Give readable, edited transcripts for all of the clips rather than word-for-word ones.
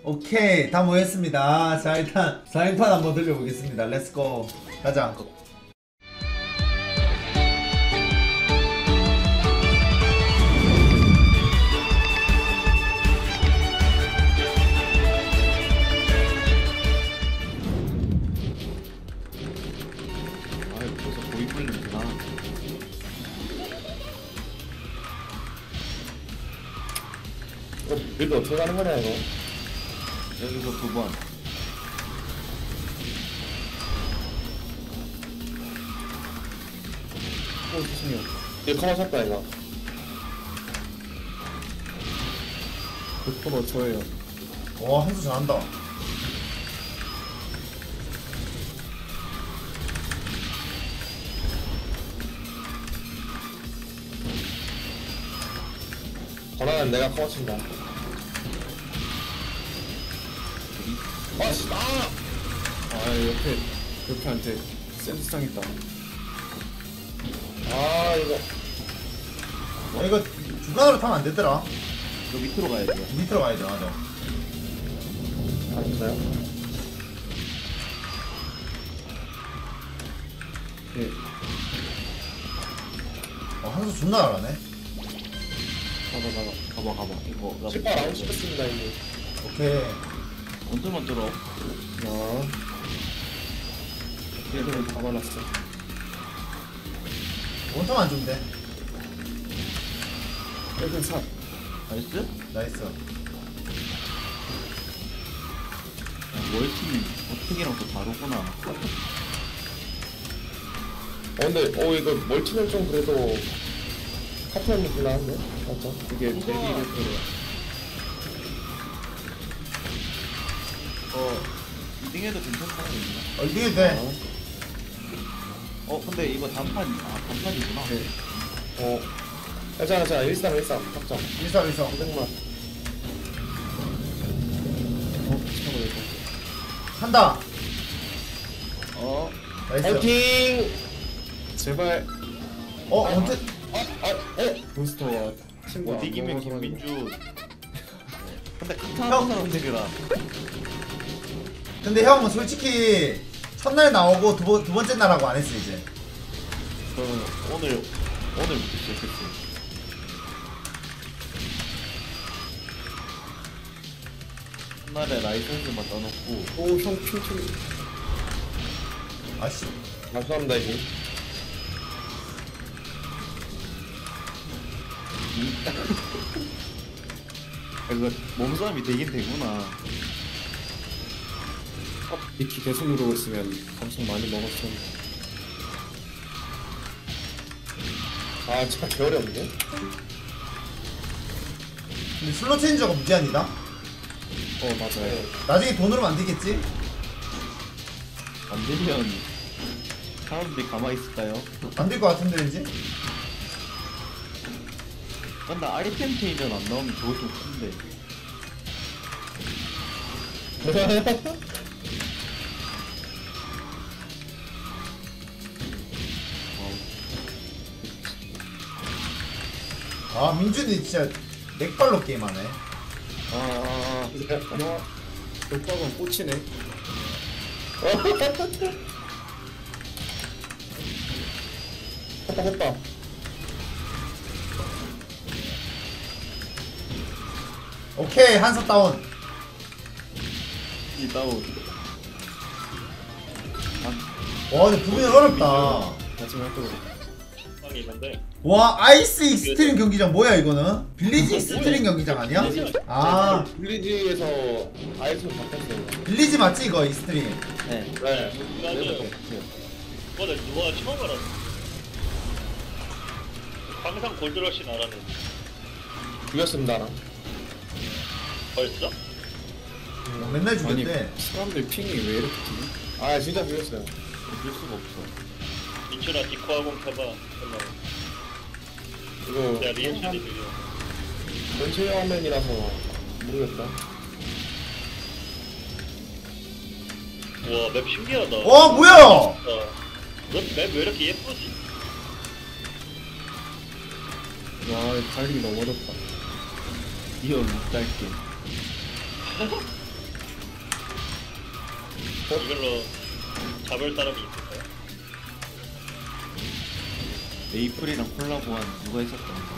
오케이, 다 모였습니다. 자, 일단 4인판 한번 들려보겠습니다. 렛츠고. 가자. 아유, 벌써 고기 끓는구나. 이거 어떻게 가는 거냐 이거? 여기서 두 번. 오 죄송해요. 이거 가만 샀다 이거. 100% 저예요. 와, 한수 잘한다. 권한은 내가 커친다. 아씨 나. 아 옆에 한테 센스상 있다. 아 이거. 이거 중간으로 타면 안 되더라. 저 밑으로 가야 돼요. 밑으로 가야 돼, 맞아. 알았어요? 예. 한수 존나 잘하네. 가봐. 이거 나 실발 안 시켰습니다 이제. 오케이. 원투만 들어. 야. 얘들은 다 발랐어. 원터만 주면 돼. 얘들 사. 나이스? 나이스. 월팀 어떻게랑 또 다르구나. 근데 이거 멀티는 좀 그래도 카트한 느낌 나는데? 맞죠? 이게 우와. 대기를 그래. 2등해도 괜찮다는 얘기나? 이게 돼. 근데 이거 단판이구나. 네. 괜찮아 13 확정. 일사일사. 200만. 참을 이거. 한다. 나이스. 파이팅! 제발. 원태. 부스터와 친구 못 안 이기면 먹어서 김민주. 근데 강타하는 사람들이라. 근데 형은 솔직히 첫날 나오고 두 번째 날하고 안 했어 이제. 저는 오늘부터 시작했어요. 첫날에 라이선스만 떠놓고 오형 핑퐁. 아씨. 감사합니다 이게. 이거 몸싸움이 되긴 되구나. 이키 계속 누르고 있으면 감성 많이 먹었어. 아 진짜 개어려운데? 근데 슬롯 체인저가 문제 아니다. 맞아요. 나중에 돈으로 만들겠지? 안 되면 사람들이 가만히 있을까요? 만들 것 같은데 왠지? 근데 아이템 체인저 안 나오면 저거 좀 큰데. 민준이 진짜 맥발로 게임하네. 독박은 꽂히네. 했다. 오케이, 한석 다운. 이 다운. 와, 근데 부분이 어렵다. 마지막 또. 와, 아이스 익스트림 경기장 뭐야 이거는? 빌리지 익스트림 경기장 아니야? 아, 빌리지에서 아이스로 바꿨어요. 빌리지 맞지 이거 익스트림? 네. 네. 맞아요. 그거를 누가 처음 알았어. 항상 골드러시 나라는 죽였습니다 나. 벌써? 맨날 죽였대. 사람들 핑이 왜 이렇게 튀지? 아 진짜 죽였어요. 어쩔 수가 없어. 민철아 디코하공 해봐. 이거 내가 리액션이 느려. 전체 화면이라서 모르겠다. 우와 맵 신기하다. 와, 뭐야? 맵 왜 이렇게 예쁘지? 와 달리기 너무 어렵다. 리얼 짧게. 이걸로 잡을 사람이 있을까요? 메이플이랑 콜라보한 누가 했었던 거.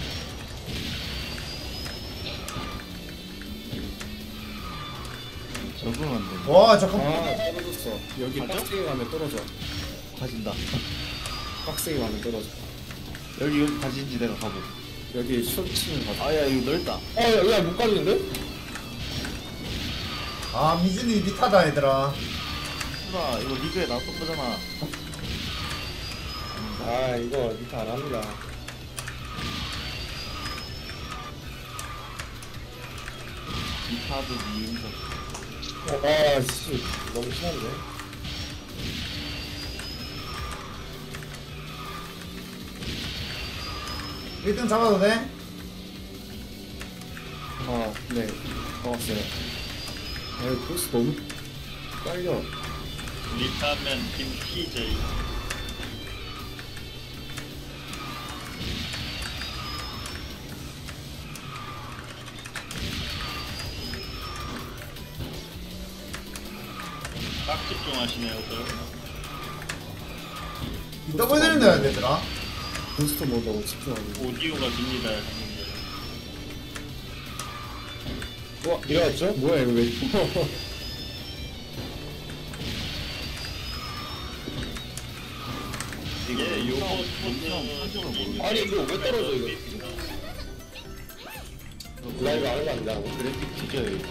적응 안 돼. 와 잠깐. 떨어졌어. 여기 맞아? 빡세게 가면 떨어져. 가진다. 빡세게 가면 떨어져. 여기 가진지 내가 가보. 여기 숏 치면 가자. 아야 이거 넓다. 야못 가지는데? 아 미준이 밑하다 얘들아. 누나 이거 리그에 나왔던 거잖아. 아 이거 니타 안 합니다. 이파드 미인석. 씨 너무 심한데? 일등 잡아도 돼? 네. 왔어요. 보스 너무 빨려. 리타면 김TJ. 딱 집중하시네요, 더블 내는 데야 얘들아. 부스터 모드하고 집중하고. 오디오가 깁니다, 형님들. 와 일어났죠? 뭐야 이거 왜? 예, 요거 한정을 모르겠어. 아니 이거 왜 떨어져 이거? 라이브 안 하면 안 되고. 그래픽 뒤져요 이거.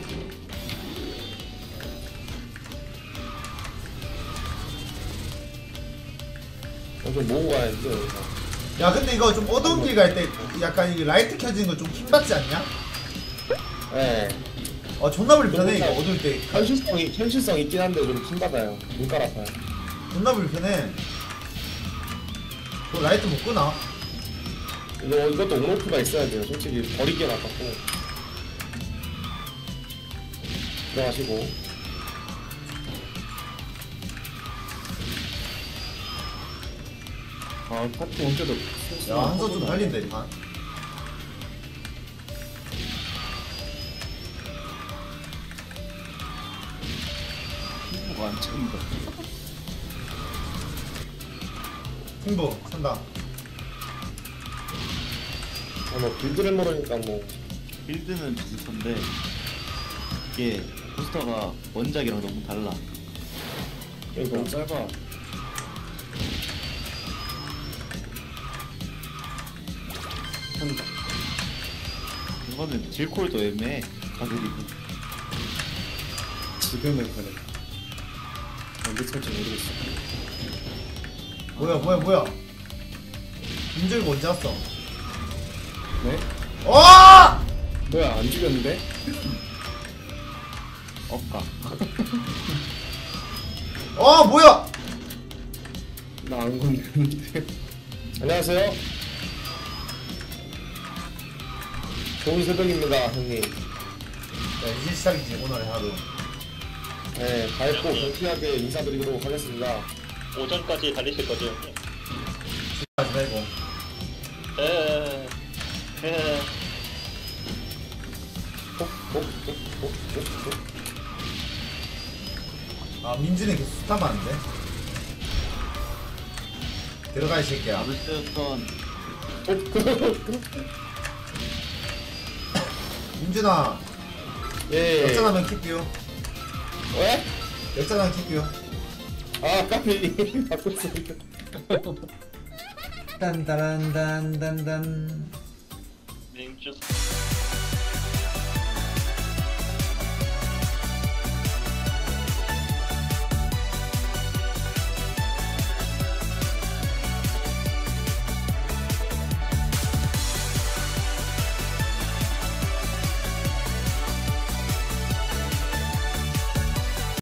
좀 모으고 가야지. 야 근데 이거 좀 어두운 길 갈 때 약간 이 라이트 켜지는 거 좀 킹받지 않냐? 네. 존나 불편해 이거 어두울 때. 현실성 있긴 한데 좀 킹받아요. 눈깔 아파요. 존나 불편해. 그 라이트 못 끄나? 이것도 온오프가 있어야 돼요. 솔직히 버리기엔 아깝고. 들어가시고. 파티 언제도. 야 한선 좀 달린다 이 판. 피부가 안 찬다. 승부 산다. 뭐 빌드를 모르니까 뭐. 빌드는 비슷한데 이게 포스터가 원작이랑 너무 달라. 이거 너무 짧아. 한다. 이거는 질콜도 애매해. 가들이. 지금은 그래. 언제 찰지 모르겠어. 뭐야? 김절구 언제 왔어? 네? 뭐야 안 죽였는데? 억까. 뭐야? 나 안 건드렸는데. 안녕하세요. 좋은 새벽입니다, 형님. 야 이제 시작이지 오늘의 하루. 네, 밝고 경쾌하게 인사드리도록 하겠습니다. 오전까지 달리실 거죠, 형님? 하지 말고. 에. 민준이 계속 스탑 하는데? 들어가 이 새끼야. 나도 쓰였던 민준아 예. 역전하면 킥뷰. 왜? 역전하면 킥뷰. 까비. 바꿨어. 딴따란단단단. 맹주.